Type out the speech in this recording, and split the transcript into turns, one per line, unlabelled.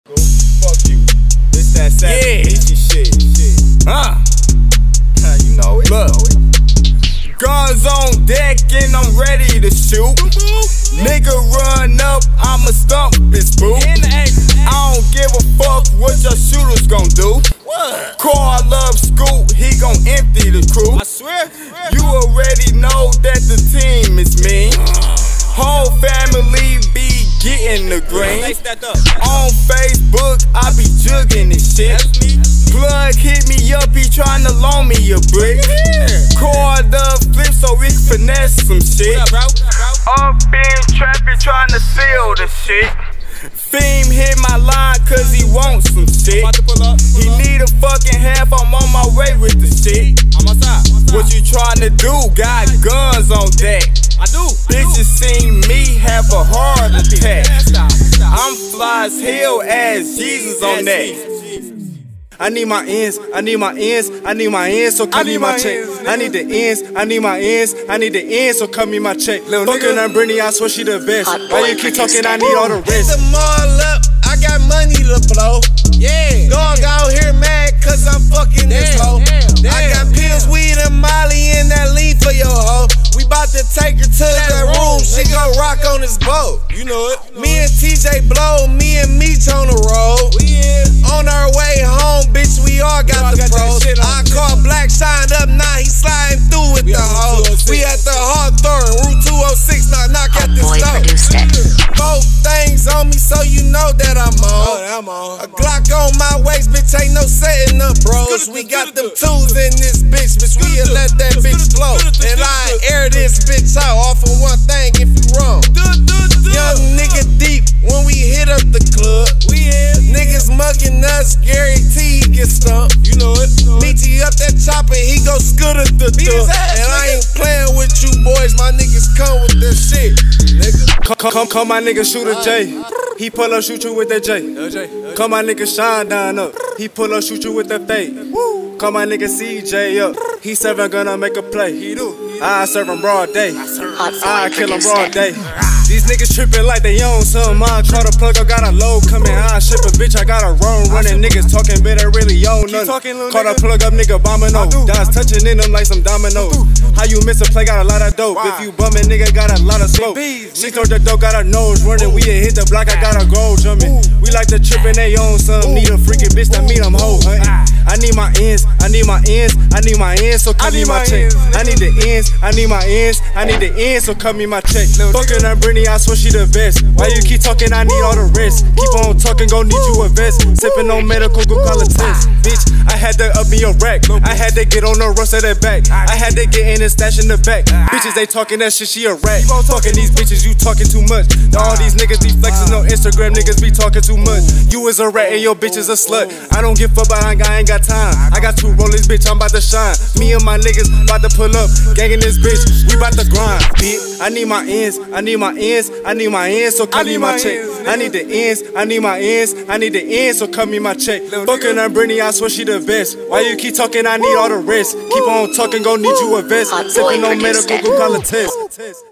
Fuck you. This that Savage shit. You know it. Look. Guns on deck and I'm ready to shoot. Nigga run up, I'ma stump his boot. I don't give a fuck what your shooters gon' do. Car love Scoop, he gon' empty the crew. I swear. You already know that the team is mean. Whole family be getting the green. On Facebook, I be jugging this shit. Plug hit me up, he tryna loan me a brick. Car love flip so we can finesse some shit. Up in traffic tryna seal the shit. Fame hit my line cause he wants some shit. He need a fucking half, I'm on my way with the shit. What you tryna do? Got guns on deck. I do. Bitches seen me have a heart attack. I'm fly as hell as Jesus on that. I need my ends, I need my ends, I need my ends, so cut me my check. I need the ends, I need my ends, I need the ends, so cut me my check. Fucking on Brittany, I swear she the best. Why you keep talking, I need all the rest.
Hit the mall up, I got money to blow. Yeah. Dog out here mad cause I'm fucking this hoe. I got pills, weed, and Molly in that lean for your hoe. We bout to take her to that room, she gon' rock on this boat. You know it. Me and TJ blow, me and Meech on the road. On our way home, bitch, we all got the pros. I call Black shined up, now he sliding through with the hoe. We at the Hawthorne, Route 206, knock at the store. 4 things on me, so you know that I'm on. A Glock on my waist, bitch, ain't no setting up, bros. We got them tools in this bitch, we'll let that bitch flow. And I air this bitch out off of one thing if you wrong. Young nigga deep when we hit up the club. Niggas mugging us, Gary T get stumped. You know it. Meet you up that chopper, he go scooter the door. And I ain't playing with you boys, my niggas come with that shit, nigga.
Come my nigga Shooter J. He pull up, shoot you with that J. Come my nigga Shine down up. He pull up, shoot you with that fade. Come my nigga CJ up. He 7 gonna make a play. I serve him broad day. I kill him broad day. These niggas trippin' like they own something. I caught a plug, I got a load coming. I ship a bitch, I got a roam running. Niggas talking, but they really own nothing. Caught a plug up, nigga bombing no. Dots touching in them like some dominoes. How you miss a play, got a lot of dope. If you bumming, nigga, got a lot of smoke. She throw the dope, got her nose running. We hit the block, I got a goal jumping. We like to trip and they own something. Need a freaking bitch that meet them hoe hunting. I need my ends, I need my ends, I need my ends, so cut me my check. I need the ends, I need my ends, I need the ends, so cut me my check. Fucking on Brittany, I swear she the best. Why you keep talking, I need all the rest. Keep on talking, gon' need you a vest. Sippin' on medical, go call a test. Bitch, I had to up me a rack. I had to get on the rust of that back. I had to get in and stash in the back. Bitches, they talking that shit, she a rat. Talking these bitches, you talking too much. All these niggas be flexing on Instagram, niggas be talking too much. You is a rat and your bitch is a slut. I don't give a fuck, but I ain't got time. I got 2 rollers, bitch, I'm about to shine. Me and my niggas about to pull up, gangin' this bitch, we about to grind. Bitch, I need my ends, I need my ends, I need my ends, so cut me my check. I need the ends, I need my ends, I need the ends, so cut me my check. Fucking on Brittany, I swear she the best. Why you keep talking, I need all the rest. Keep on talking, gon' need you a vest. Sippin' on medical, go call a test.